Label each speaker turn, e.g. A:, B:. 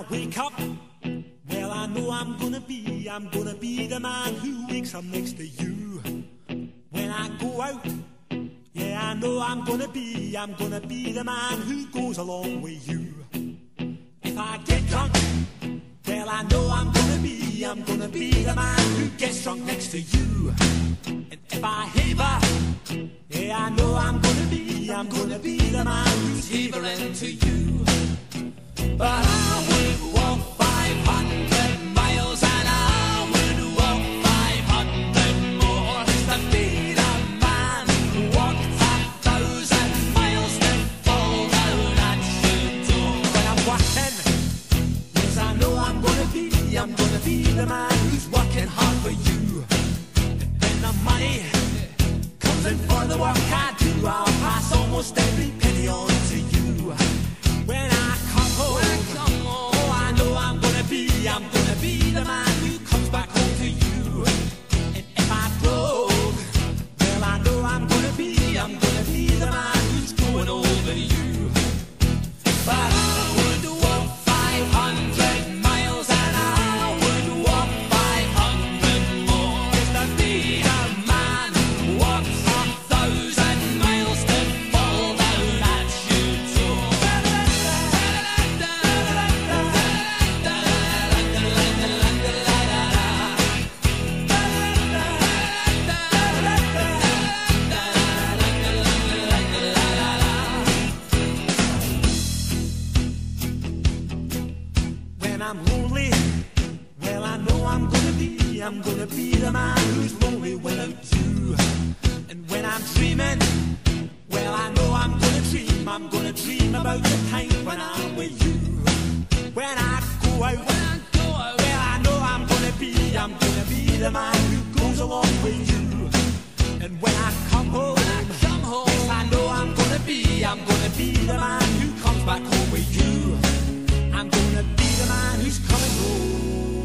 A: wake up, well, I know I'm gonna be the man who wakes up next to you. When I go out, yeah, I know I'm gonna be the man who goes along with you. If I get drunk, well, I know I'm gonna be the man who gets drunk next to you. And if I haver, yeah, I know I'm gonna be the man who's havering to you. But I would walk 500 miles and I would walk 500 more just to be the man who walked 1,000 miles to fall down at your door. When I'm working, yes, I know I'm gonna be the man who's working hard for you. And when the money comes in for the work I do, I'll pass almost every penny on to you. When I come home, oh, I know I'm gonna be the man who comes back home to you. And if I broke, well, I know I'm gonna be the man who's going over you. But I would walk 500 miles and I would walk 500 more just to be the man who walks 1,000 miles to fall down at your door. When I'm lonely, well, I know I'm gonna be the man who's lonely without you. And when I'm dreaming, well, I know I'm gonna dream about the time when I'm with you. When I go out, well, I know I'm gonna be the man who goes along with you. And when I come home, yes, I know I'm gonna be the man who comes back home with you. I'm gonna be the man who's coming home.